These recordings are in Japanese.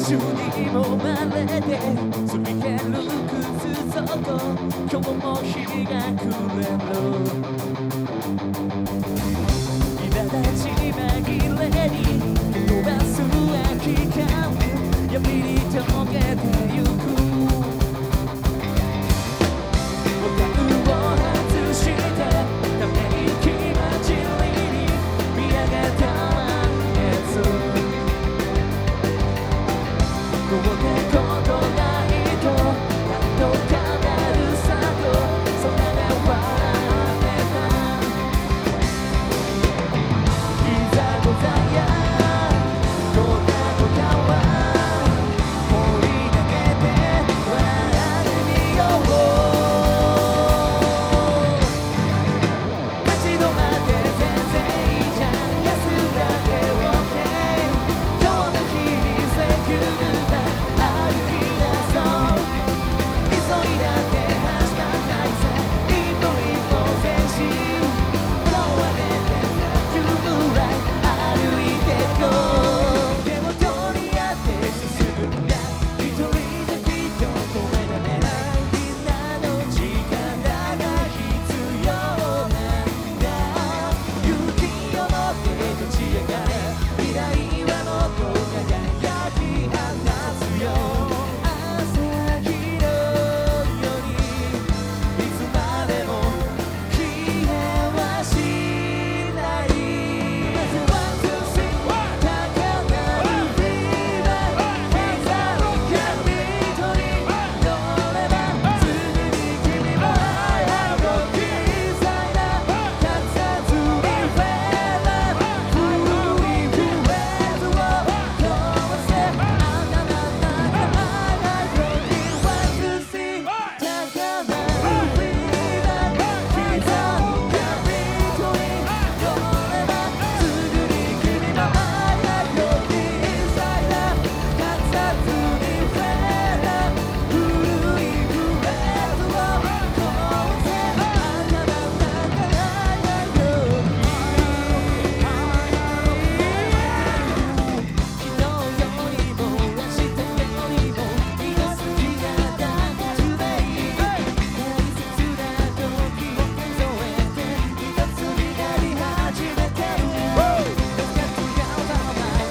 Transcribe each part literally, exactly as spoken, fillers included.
宙にもまれてすり減る靴底今日も日が暮れる苛立ち紛れに伸ばす空き缶闇に溶けてゆくボタンを外してため息混じりに見上げた満月どうってことないと何度かなるさと空が笑ってたいざござやどうだとかは放り投げて笑ってみよう立ち止まって全然いいじゃん安らけ OK 今日の日にセキュー歩き出そう急いだって始まんないぜ一歩一歩前進手を上げてゆくらい歩いてこう手を取り合って進むんだ一人じゃきっと止められないみんなの力が必要なんだ勇気を持って立ち上がれ未来はもっと輝き放つよ朝日のようにいつまでも消えはしないまずワンツースリー高鳴るフィーバー刻み髪取り乗ればすぐに君も早く小さいな隠さずにフェーバー古いフレーズを通せあなたの長い時ワンツースリー高鳴るフィーバー刻み髪取り乗ればすぐに君も早く小さいな隠さずにフェーバー古いフレーズを通せあなたの長い時昨日よりも明日よりも今好きなだけトゥデイ大切な時を数えて一つになり始めてる Let's get together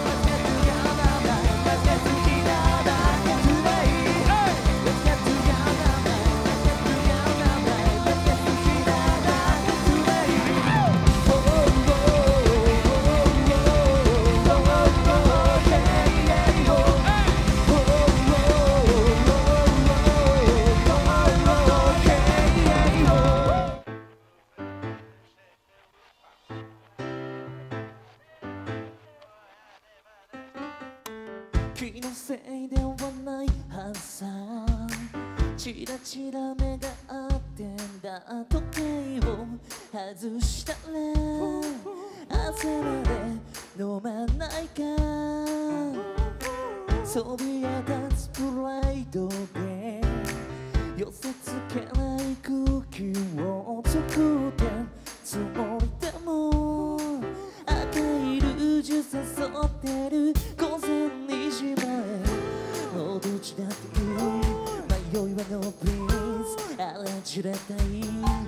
Let's get together Let's get together だけ today Let's get together Let's get together Let's get together だけ today Oh oh oh oh oh yeah yeah oh気のせいではないはずさチラチラ目が合ってんだ時計を外したら朝まで飲まないかそびえ立つプライドで寄せつけない空気を作ってつもりでも赤いルージュ誘ってる午前にじまえもうどっちだっていい迷いはノープリーズあらじれたい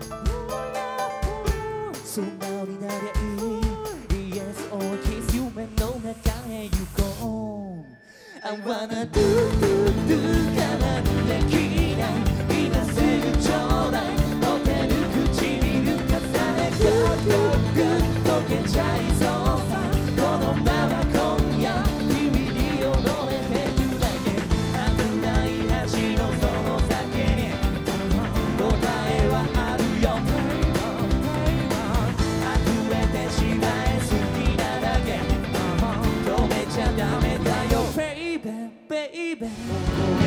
素直になりゃいい Yes or Kiss 夢の中へ行こう I wanna do do do からできない今すぐちょうだい持てる唇重ねグッグッグッ溶けちゃいそうさこのまま今夜君に踊れてくだけ危ない橋のその先に答えはあるよ溢れてしまえ好きなだけ止めちゃダメだよ Baby baby